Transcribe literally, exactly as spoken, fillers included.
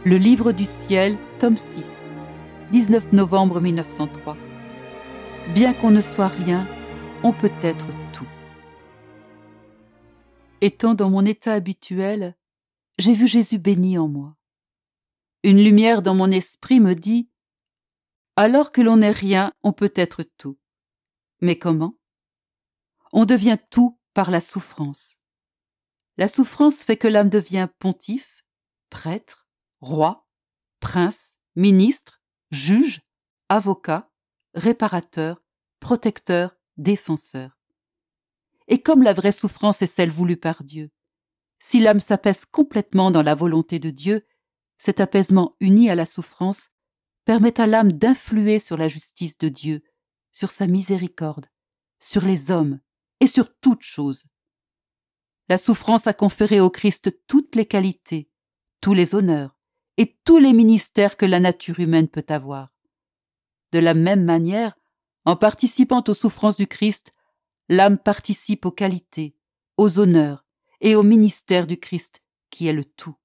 Le Livre du ciel, tome six, dix-neuf novembre mille neuf cent trois. Bien qu'on ne soit rien, on peut être tout. Étant dans mon état habituel, j'ai vu Jésus béni en moi. Une lumière dans mon esprit me dit « Alors que l'on n'est rien, on peut être tout. » Mais comment? On devient tout par la souffrance. La souffrance fait que l'âme devient pontife, prêtre, roi, prince, ministre, juge, avocat, réparateur, protecteur, défenseur. Et comme la vraie souffrance est celle voulue par Dieu, si l'âme s'apaise complètement dans la volonté de Dieu, cet apaisement uni à la souffrance permet à l'âme d'influer sur la justice de Dieu, sur sa miséricorde, sur les hommes et sur toutes choses. La souffrance a conféré au Christ toutes les qualités, tous les honneurs et tous les ministères que la nature humaine peut avoir. De la même manière, en participant aux souffrances du Christ, l'âme participe aux qualités, aux honneurs et au ministère du Christ qui est le tout.